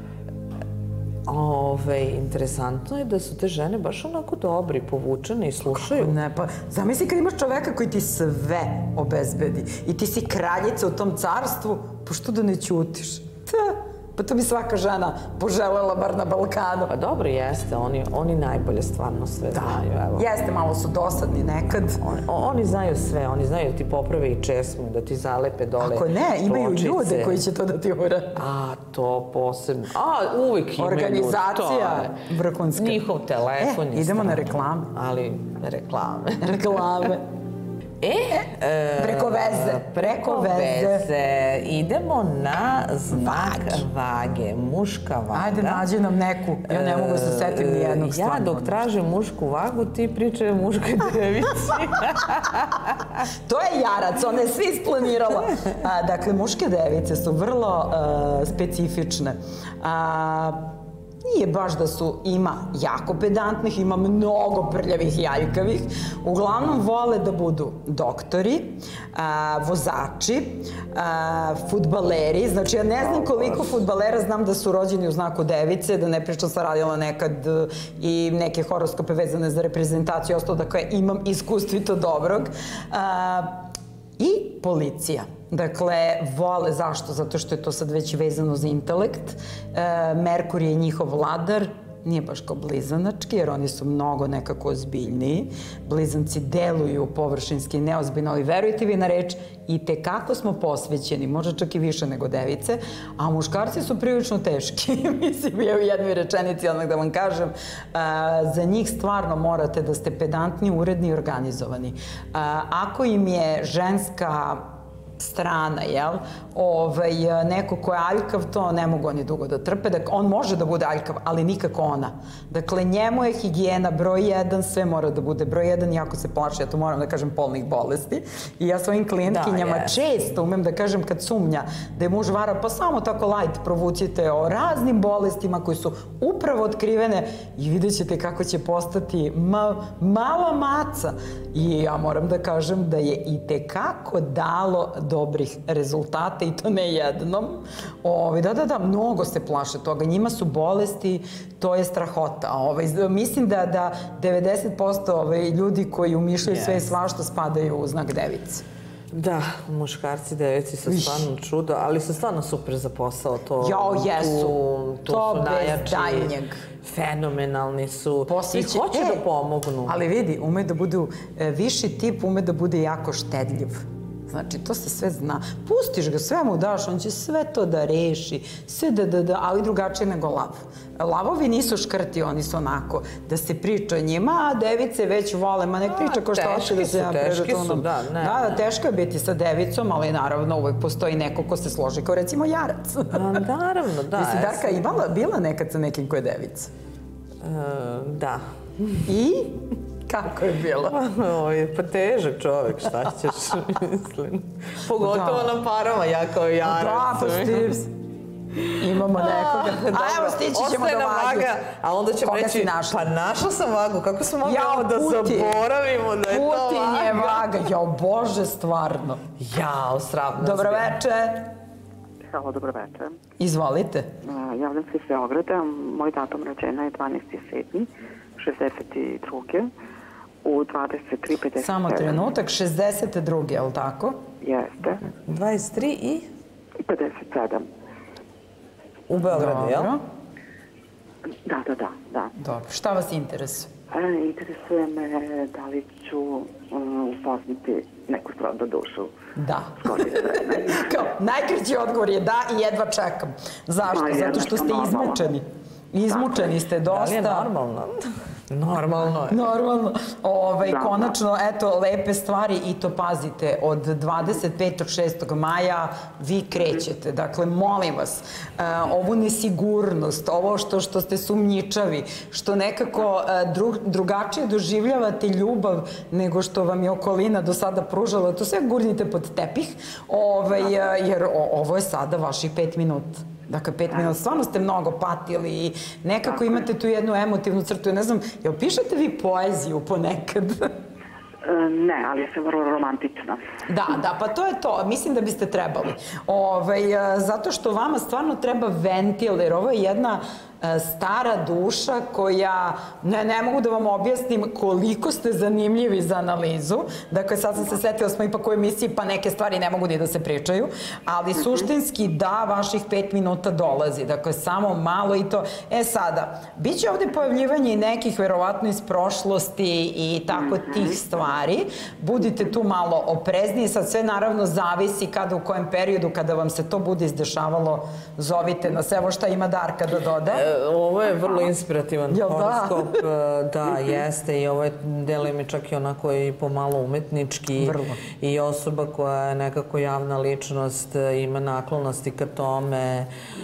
interesantno je da su te žene baš onako dobri, povučene i slušaju. Ne, pa zamisli kad imaš čoveka koji ti sve obezbedi i ti si kraljica u tom carstvu, pa što da ne ćutiš? Pa to bi svaka žena poželela bar na Balkanu. Pa dobro, jeste. Oni najbolje stvarno sve znaju. Jeste, malo su dosadni nekad. Oni znaju sve. Oni znaju da ti poprave i česmu, da ti zalepe dole pločice. Ako ne, imaju ljude koji će to da ti urade. To posebno. Uvijek imaju ljude. Organizacija vrhunska. Njihov telefon je idemo na reklame. Ali reklame. Reklame. Preko veze. Idemo na znak vage, muška vaga. Ajde, nađi nam neku. Ja ne mogu se setim nijednog stvarno. Ja dok tražim mušku vagu, ti pričaju muškoj devici. To je jarac, ona je svi isplanirala. Dakle, muške device su vrlo specifične. Nije baš da ima jako pedantnih, ima mnogo prljavih i aljkavih. Uglavnom vole da budu doktori, vozači, fudbaleri. Znači, ja ne znam koliko fudbalera znam da su rođeni u znaku device, da ne pričam, sam radila nekad i neke horoskope vezane za reprezentaciju, ostalo da koja imam iskustvo i to dobrog. I policija. Dakle, vole, zašto? Zato što je to sad već vezano za intelekt. Merkur je njihov vladar, nije baš kao blizanački, jer oni su mnogo nekako ozbiljniji. Blizanci deluju površinski i neozbiljno, ali verujte vi na reč, i tekako smo posvećeni, možda čak i više nego device, a muškarci su prilično teški. Mislim, ja u jednoj rečenici, odmah da vam kažem, za njih stvarno morate da ste pedantni, uredni i organizovani. Ako im je ženska strana, jel? Neko ko je aljkav, to ne mogu oni dugo da trpe. Dakle, on može da bude aljkav, ali nikako ona. Dakle, njemu je higijena broj 1, sve mora da bude broj 1, jako se plaši, ja to moram da kažem, polnih bolesti. I ja svojim klijentkinjama često umem da kažem kad sumnja da je muž vara, pa samo tako light provucite o raznim bolestima koji su upravo otkrivene i vidjet ćete kako će postati mala maca. I ja moram da kažem da je i tekako dalo dobrih rezultata i to ne jednom. Da, mnogo se plaše toga. Njima su bolesti, to je strahota. Mislim da 90% ljudi koji umišljaju sve i svašta spadaju u znak device. Da, muškarci devici su stvarno čudo, ali su stvarno super za posao. Jesu. To su najjači, fenomenalni su i hoće da pomognu. Ali vidi, ume da budu viši tip, ume da bude jako štedljiv. Znači, to se sve zna. Pustiš ga, sve mu daš, on će sve to da reši, sve ali drugačije nego lav. Lavovi nisu škrti, oni su onako, da se priča o njima, a device već vole, ma nek priča ko što hoće da se ja prežetonom. Da, teško je biti sa devicom, ali naravno uvek postoji neko ko se složi kao recimo jarac. Naravno, da. Jesi Darka bila nekad sa nekim ko je devica? Da. I? Kako je bilo? Pa težak čovek, šta ćeš, mislim. Pogotovo na parama, ja kao jarac. Da, pa imamo nekoga. A evo, stići ćemo do vage. A onda ćemo reći, pa našla sam vagu, kako smo mogli da zaboravimo da je to vaga? Putin je vaga, jao Bože, stvarno. Jao, sravno. Dobro večer. Halo, dobro večer. Izvolite. Javljam se iz Beograda, moj datum rođena je 12.7. 62. u 23.57. Samo trenutak, 62. je li tako? Jeste. 23 i? 57. U Beogradu, jel? Da. Dobro. Šta vas interesuje? Interesuje me da li ću upoznati neku srodnu dušu. Da. Najkraći odgovor je da i jedva čekam. Zašto? Zato što ste izmučeni. Izmučeni ste dosta. Da li je normalno? Normalno je. Normalno. Konačno, eto, lepe stvari i to pazite, od 25. 6. maja vi krećete. Dakle, molim vas, ovu nesigurnost, ovo što ste sumnjičavi, što nekako drugačije doživljavate ljubav nego što vam je okolina do sada pružala, to sve gurnite pod tepih, jer ovo je sada vaših 5 minuta. Dakle, 5 minuta, stvarno ste mnogo patili i nekako imate tu jednu emotivnu crtu. Ja ne znam, jel pišete vi poeziju ponekad? Ne, ali sam vrlo romantična. Da, pa to je to. Mislim da biste trebali. Zato što vama stvarno treba ventil, jer ovo je jedna stara duša koja, ne mogu da vam objasnim koliko ste zanimljivi za analizu. Dakle, sad sam se setila, smo ipak u emisiji, pa neke stvari ne mogu ni da se pričaju, ali suštinski da, vaših 5 minuta dolazi. Dakle, samo malo i to. Sada, bit će ovde pojavljivanje i nekih, verovatno iz prošlosti i tako tih stvari. Budite tu malo oprezniji. Sad sve naravno zavisi kada, u kojem periodu, kada vam se to bude izdešavalo, zovite nas. Evo šta ima Darka da doda. Ovo je vrlo inspirativan horoskop, da, jeste, i ovo je deluje čak i onako i pomalo umetnički i osoba koja je nekako javna ličnost, ima naklonosti ka tome,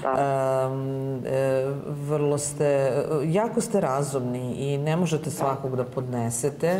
jako ste razumni i ne možete svakog da podnesete,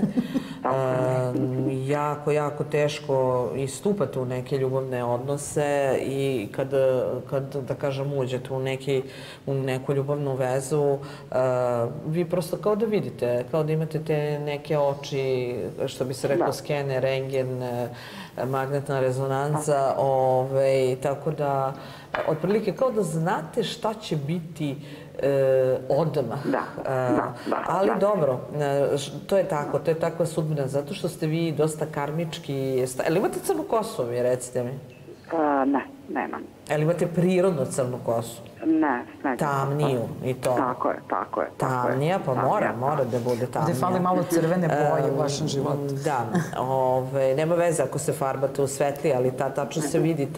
jako teško istupate u neke ljubavne odnose i kad da kažem, uđete u neku ljubavnu vezu, vi prosto kao da vidite, kao da imate te neke oči, što bi se rekao, skener, rengen, magnetna rezonanca, tako da, otprilike kao da znate šta će biti odmah. Ali dobro, to je tako, to je takva sudbina, zato što ste vi dosta karmički. Ali imate crnu kosu, vi recite mi? Ne, nemam. Ali imate prirodno crnu kosu? Ne, smeđa. Tamniju i to. Tako je. Tamnija, pa mora da bude tamnija. Ovdje fali malo crvene boje u vašem životu. Da, nema veze ako se farbate u svetli, ali tačno se vidi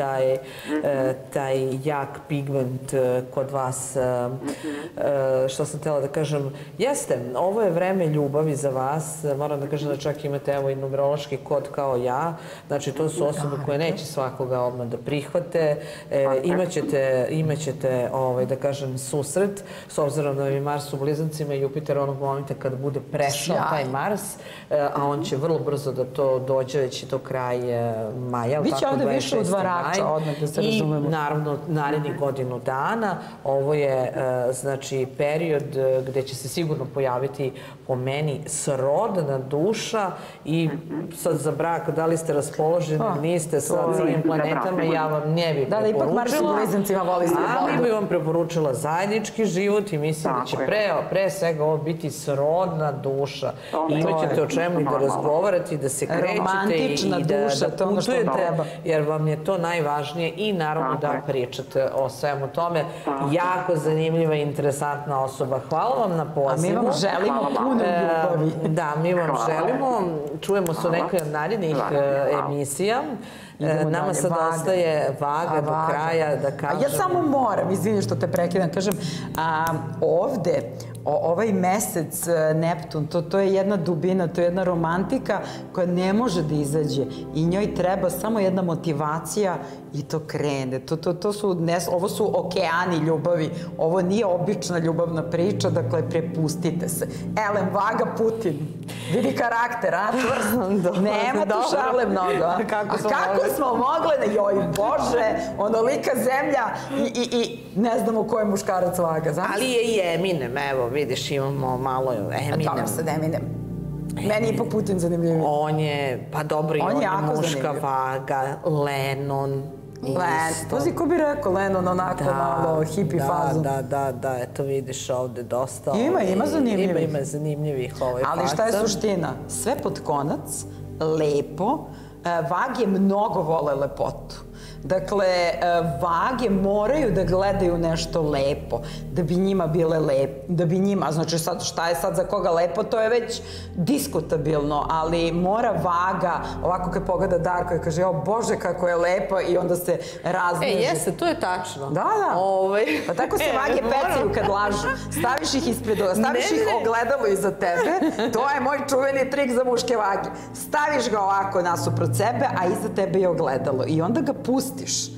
taj jak pigment kod vas. Što sam htjela da kažem, jeste, ovo je vreme ljubavi za vas. Moram da kažem da čak imate evo i numerološki kod kao ja. Znači, to su osobe koje neće svakoga odmah da prihvate. Imaćete, da kažem, susret, s obzirom da je Mars u Blizancima i Jupiter onog momenta kada bude prešao taj Mars, a on će vrlo brzo da to dođe već do kraja maja. Biće ovde više od Varača, odmah da se razumemo. I naravno, narednih godinu dana. Ovo je, znači, period gde će se sigurno pojaviti po meni srodna duša i sad za brak, da li ste raspoloženi, niste sa svojim planetama, ja vam ne bih preporučila. Da, ipak Mars u Blizancima voli slobodu. Ali bih vam preporučila zajednički život i mislim da će pre svega ovo biti srodna duša. Imaćete o čemu i da razgovarate i da se krećete i da putujete, jer vam je to najvažnije i naravno da pričate o svemu tome. Jako zanimljiva i interesantna osoba. Hvala vam na pozivu. A mi vam želimo puno ljubavi. Da, mi vam želimo. Čujemo se u nekoj od narednih emisija. Nama sad ostaje Vaga do kraja da kažem... Ja samo moram, izvini što te prekidam, kažem, ovde, ovaj mesec Neptun, to je jedna dubina, to je jedna romantika koja ne može da izađe i njoj treba samo jedna motivacija i to krene. Ovo su okeani ljubavi, ovo nije obična ljubavna priča, dakle, prepustite se. Elem, Vaga, Putin, vidi karakter, nema tu šale mnogo. A kako smo mogle, joj Bože, onolika zemlja i ne znamo ko je muškarac Vaga. Ali je i Eminem, evo, vidiš, imamo malo Eminem. Dobro sad Eminem. Meni je ipak Putin zanimljiviji. On je, pa dobro, i on je muška Vaga, Lennon. Pazi, ko bi rekao Lennon, onako malo hippie fazu. Da, eto vidiš ovde dosta. Ima zanimljivih. Ima zanimljivih faca. Ali šta je suština? Sve pod konac, lepo, Vage mnogo vole lepotu. Dakle, Vage moraju da gledaju nešto lepo, da bi njima bile lepo, da bi njima, znači šta je sad za koga lepo, to je već diskutabilno, ali mora Vaga, ovako kad pogleda Darko i kaže, o Bože kako je lepo i onda se razneži. Jeste, to je tačno. Da. Pa tako se Vage pecaju kad lažu. Staviš ih ogledalo iza tebe, to je moj čuveni trik za muške Vage. Staviš ga ovako nasuprot sebe, a iza tebe je ogledalo i onda ga pustiš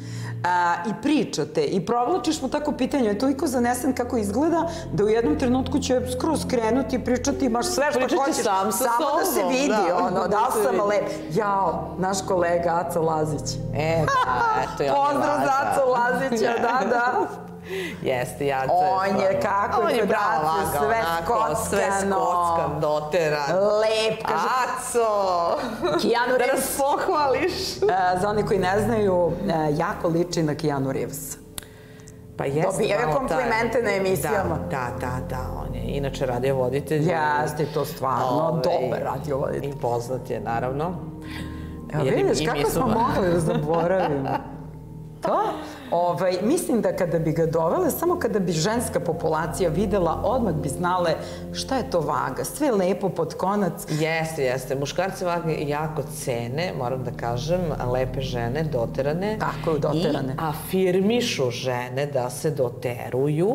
i pričate i provlačiš mu tako pitanje, je toliko zanesen kako izgleda da u jednom trenutku će skroz krenuti i pričati, imaš sve što hoćeš, samo da se vidi, da li sam lep. Jao, naš kolega Aca Lazić. Pozdrav za Aca Lazića, da. Jeste, Jaco je. On je kako je braco, sve skockan, doteran. Lep, kaže. Aco! Keanu Reeves. Da nas pohvališ. Za oni koji ne znaju, jako liči na Keanu Reeves. Pa jeste. Dobijaju komplimente na emisijama. Da, on je inače radiovoditelj. Jeste, to stvarno dobar radiovoditelj. I poznat je, naravno. Evo vidiš, kako smo mogli da zaboravimo. To? Mislim da kada bi ga dovele, samo kada bi ženska populacija videla, odmah bi znale šta je to Vaga. Sve lepo pod konac. Jeste. Muškarci Vage jako cene, moram da kažem, lepe žene, doterane. Tako, doterane. I afirmišu žene da se doteruju.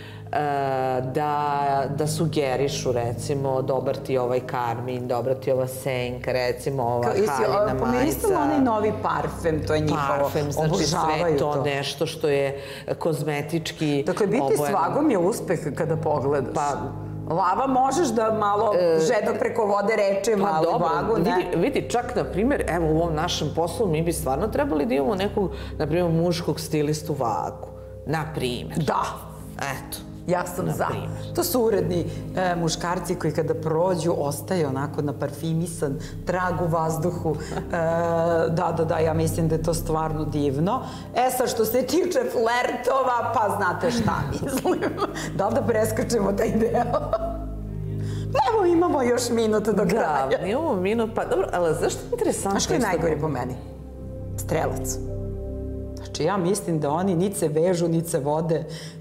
Da sugerišu, recimo, dobar ti ovaj karmin, dobra ti ova senka, recimo, ova haljina majica. Pomiristila onaj novi parfem, to je njihovo, parfem, znači sve to nešto što je kozmetički obojeno. Dakle, biti s Vagom je uspeh kada pogledaš. Lava možeš da malo žedno preko vode rečima, ali Vagu ne. Vidi, čak, na primjer, evo u ovom našem poslu mi bi stvarno trebali da imamo nekog, na primjer, muškog stilistu Vagu. Na primjer. Da. Eto. Ja sam za. To su uredni muškarci koji kada prođu ostaje onako na parfimisan trag u vazduhu. Da, ja mislim da je to stvarno divno. Sad što se tiče flertova, pa znate šta mislim. Da li da preskačemo taj deo? Evo, imamo još minut do kraja. Da, imamo minut, pa dobro, ali zašto je interesantno? Znaš ko je najgori po meni? Strelac. Znači, ja mislim da oni nit se vežu, nit se vode.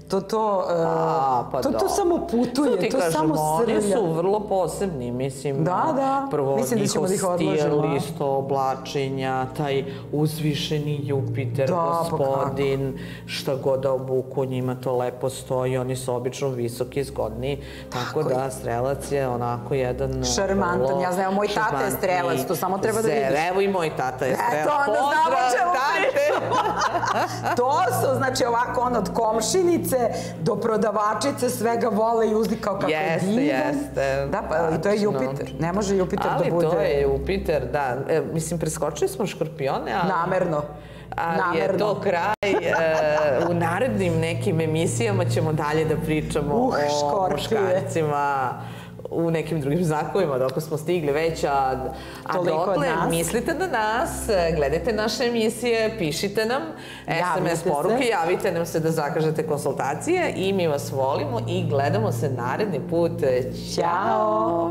To samo putuje, to samo srlja. Oni su vrlo posebni, mislim. Prvo njihov stil, isto oblačenja, taj uzvišeni Jupiter, gospodin, šta god da obuku, njima to lepo stoji, oni su obično visoki, zgodni, tako da strelac je onako jedan... Šarmantan, ja znam, moj tata je strelac, to samo treba da vidiš. Evo i moj tata je strelac. Pozdrav, tate! To su, znači, ovako od komšinice do prodavačice, svega vole i uzdi kao kako je divan. Jeste. Da, pa i to je Jupiter. Ne može Jupiter da bude... Ali to je Jupiter, da. Mislim, preskočili smo Škorpione, ali... Namerno. Ali je to kraj. U narednim nekim emisijama ćemo dalje da pričamo o muškarcima u nekim drugim znakovima, dok smo stigli već, a dokle mislite na nas, gledajte naše emisije, pišite nam SMS poruke, javite nam se da zakažete konsultacije i mi vas volimo i gledamo se naredni put. Ćao!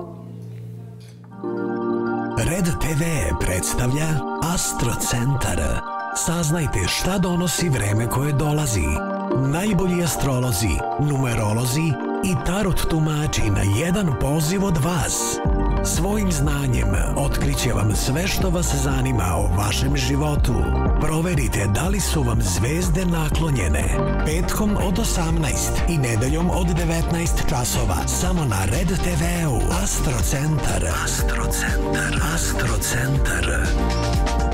Red TV predstavlja Astro Centar. Saznajte šta donosi vreme koje dolazi. Najbolji astrolozi, numerolozi i tarot tumači na jedan poziv od vas. Svojim znanjem otkriće vam sve što vas zanima o vašem životu. Proverite da li su vam zvezde naklonjene. Petkom od 18 i nedeljom od 19 časova samo na Red TV-u. Astro Centar. Astro Centar. Astro Centar.